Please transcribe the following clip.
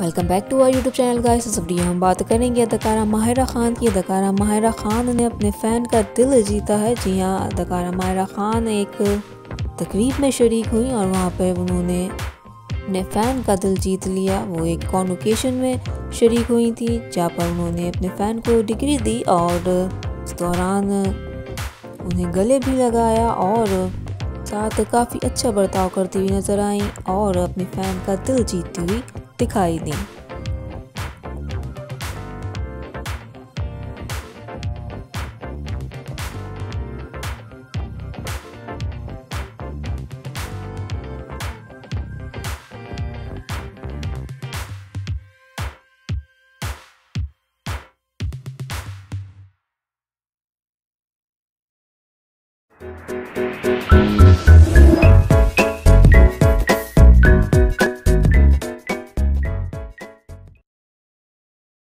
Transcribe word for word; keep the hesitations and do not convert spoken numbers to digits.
Welcome back to our YouTube channel guys. इस video हम बात करेंगे अदाकारा माहिरा खान की। अदाकारा माहिरा खान ने अपने फ़ैन का दिल जीता है। जी हाँ, अदाकारा माहिरा खान एक तकरीब में शरीक हुई और वहाँ पर उन्होंने अपने फ़ैन का दिल जीत लिया। वो एक कॉन्वोकेशन में शरीक हुई थी जहाँ पर उन्होंने अपने फ़ैन को डिग्री दी और इस दौरान उन्हें गले भी लगाया और साथ काफ़ी अच्छा बर्ताव करती हुई नज़र आई और अपने फ़ैन का दिल जीतती हुई दिखाई दी।